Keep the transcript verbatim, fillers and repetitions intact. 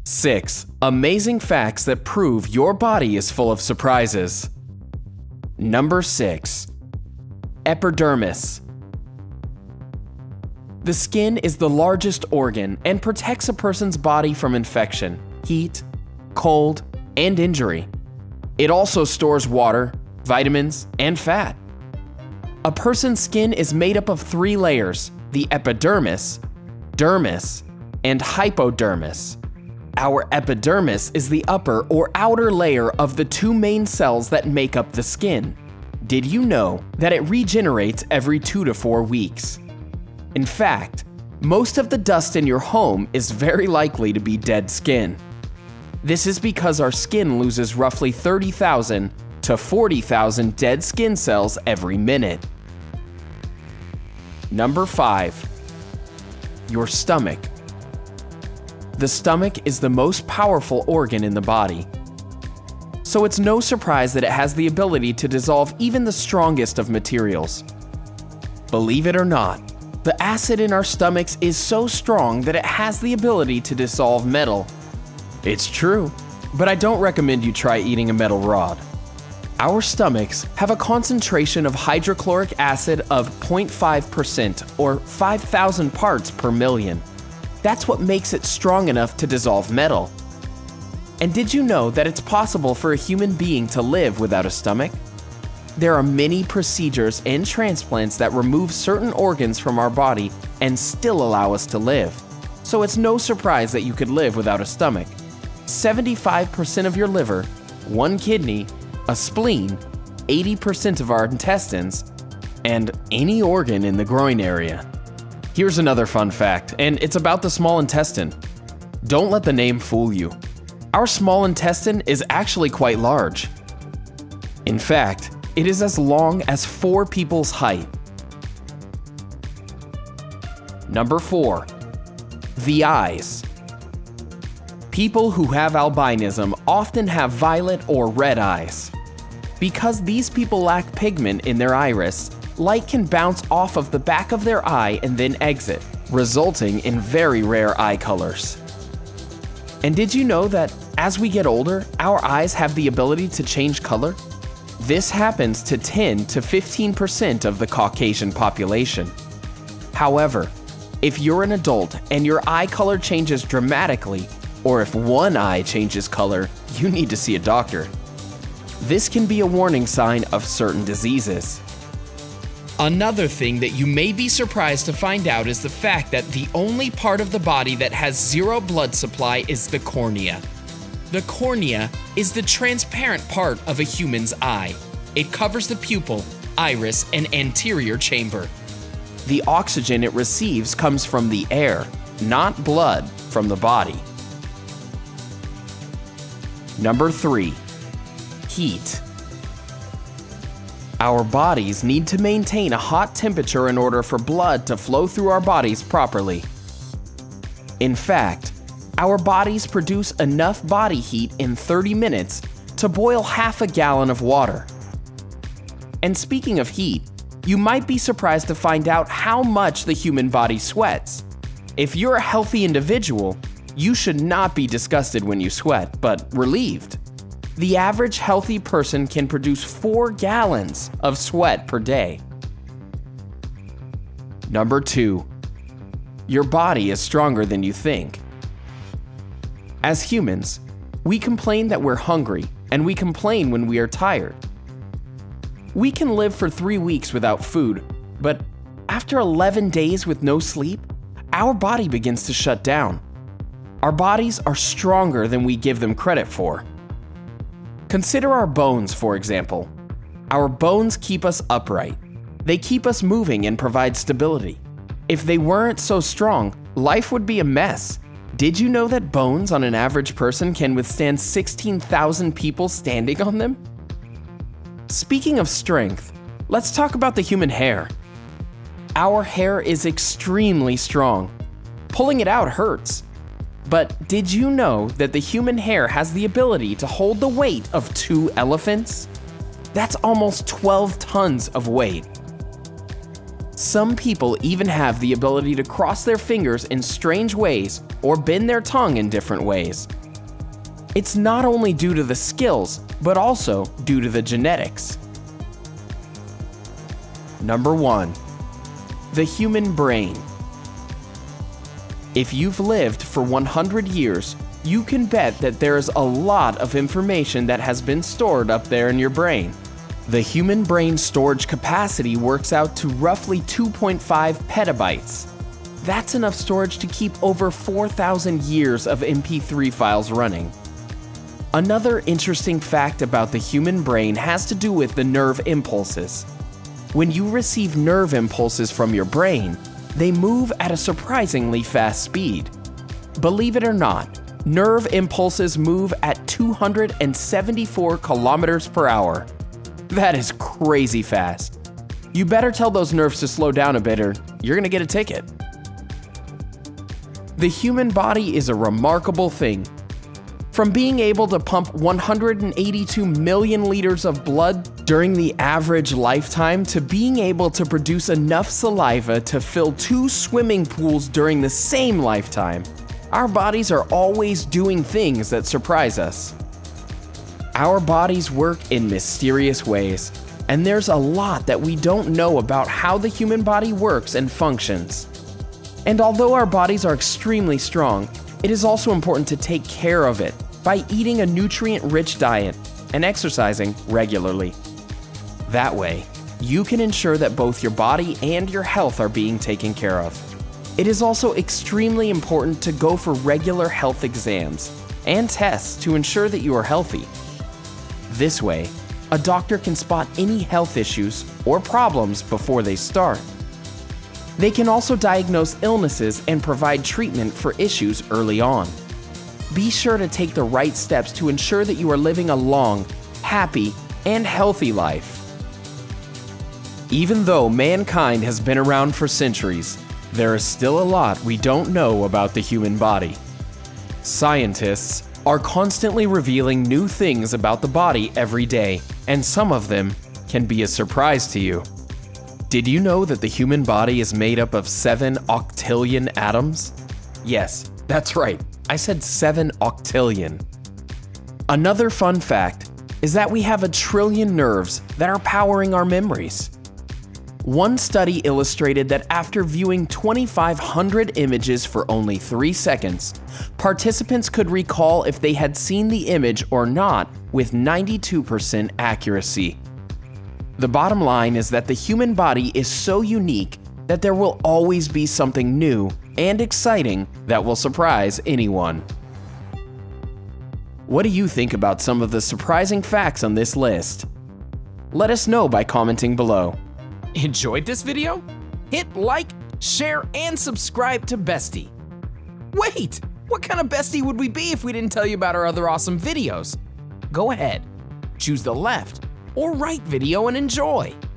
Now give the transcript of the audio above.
six. Amazing facts that prove your body is full of surprises. Number six. Epidermis. The skin is the largest organ and protects a person's body from infection, heat, cold, and injury. It also stores water, vitamins, and fat. A person's skin is made up of three layers: the epidermis, dermis, and hypodermis. Our epidermis is the upper or outer layer of the two main cells that make up the skin. Did you know that it regenerates every two to four weeks? In fact, most of the dust in your home is very likely to be dead skin. This is because our skin loses roughly thirty thousand to forty thousand dead skin cells every minute. Number five. Your stomach. The stomach is the most powerful organ in the body. So it's no surprise that it has the ability to dissolve even the strongest of materials. Believe it or not, the acid in our stomachs is so strong that it has the ability to dissolve metal. It's true, but I don't recommend you try eating a metal rod. Our stomachs have a concentration of hydrochloric acid of zero point five percent or five thousand parts per million. That's what makes it strong enough to dissolve metal. And did you know that it's possible for a human being to live without a stomach? There are many procedures and transplants that remove certain organs from our body and still allow us to live. So it's no surprise that you could live without a stomach. seventy-five percent of your liver, one kidney, a spleen, eighty percent of our intestines, and any organ in the groin area. Here's another fun fact, and it's about the small intestine. Don't let the name fool you. Our small intestine is actually quite large. In fact, it is as long as four people's height. Number four. The eyes. People who have albinism often have violet or red eyes. Because these people lack pigment in their iris, light can bounce off of the back of their eye and then exit, resulting in very rare eye colors. And did you know that as we get older, our eyes have the ability to change color? This happens to ten to fifteen percent of the Caucasian population. However, if you're an adult and your eye color changes dramatically, or if one eye changes color, you need to see a doctor. This can be a warning sign of certain diseases. Another thing that you may be surprised to find out is the fact that the only part of the body that has zero blood supply is the cornea. The cornea is the transparent part of a human's eye. It covers the pupil, iris, and anterior chamber. The oxygen it receives comes from the air, not blood from the body. Number three. Heat. Our bodies need to maintain a hot temperature in order for blood to flow through our bodies properly. In fact, our bodies produce enough body heat in thirty minutes to boil half a gallon of water. And speaking of heat, you might be surprised to find out how much the human body sweats. If you're a healthy individual, you should not be disgusted when you sweat, but relieved. The average healthy person can produce four gallons of sweat per day. Number two. Your body is stronger than you think. As humans, we complain that we're hungry, and we complain when we are tired. We can live for three weeks without food, but after eleven days with no sleep, our body begins to shut down. Our bodies are stronger than we give them credit for. Consider our bones, for example. Our bones keep us upright. They keep us moving and provide stability. If they weren't so strong, life would be a mess. Did you know that bones on an average person can withstand sixteen thousand people standing on them? Speaking of strength, let's talk about the human hair. Our hair is extremely strong. Pulling it out hurts. But did you know that the human hair has the ability to hold the weight of two elephants? That's almost twelve tons of weight. Some people even have the ability to cross their fingers in strange ways or bend their tongue in different ways. It's not only due to the skills, but also due to the genetics. Number one. The human brain. If you've lived for one hundred years, you can bet that there is a lot of information that has been stored up there in your brain. The human brain storage capacity works out to roughly two point five petabytes. That's enough storage to keep over four thousand years of M P three files running. Another interesting fact about the human brain has to do with the nerve impulses. When you receive nerve impulses from your brain, they move at a surprisingly fast speed. Believe it or not, nerve impulses move at two hundred seventy-four kilometers per hour. That is crazy fast. You better tell those nerves to slow down a bit or you're gonna get a ticket. The human body is a remarkable thing. From being able to pump one hundred eighty-two million liters of blood during the average lifetime to being able to produce enough saliva to fill two swimming pools during the same lifetime, our bodies are always doing things that surprise us. Our bodies work in mysterious ways, and there's a lot that we don't know about how the human body works and functions. And although our bodies are extremely strong, it is also important to take care of it by eating a nutrient-rich diet and exercising regularly. That way, you can ensure that both your body and your health are being taken care of. It is also extremely important to go for regular health exams and tests to ensure that you are healthy. This way, a doctor can spot any health issues or problems before they start. They can also diagnose illnesses and provide treatment for issues early on. Be sure to take the right steps to ensure that you are living a long, happy, and healthy life. Even though mankind has been around for centuries, there is still a lot we don't know about the human body. Scientists are constantly revealing new things about the body every day, and some of them can be a surprise to you. Did you know that the human body is made up of seven octillion atoms? Yes, that's right, I said seven octillion. Another fun fact is that we have a trillion nerves that are powering our memories. One study illustrated that after viewing twenty-five hundred images for only three seconds, participants could recall if they had seen the image or not with ninety-two percent accuracy. The bottom line is that the human body is so unique that there will always be something new and exciting that will surprise anyone. What do you think about some of the surprising facts on this list? Let us know by commenting below. Enjoyed this video? Hit like, share, and subscribe to Bestie. Wait, what kind of Bestie would we be if we didn't tell you about our other awesome videos? Go ahead, choose the left or right video and enjoy.